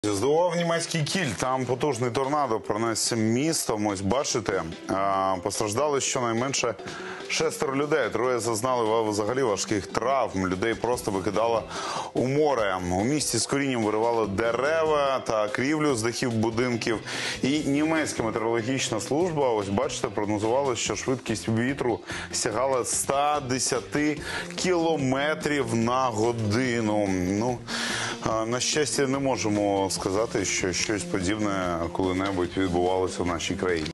Здивував німецький Кіль. Там потужний торнадо пронесся містом. Ось бачите, постраждали щонайменше 6 людей. Троє зазнали взагалі важких травм. Людей просто викидало у море. У місті з корінням виривало дерева та крівлю з дахів будинків. І німецька метеорологічна служба, ось бачите, прогнозувала, що швидкість вітру сягала 110 кілометрів на годину. Ну, на щастя, не можемо сказати, що щось подібне коли-небудь відбувалося в нашій країні.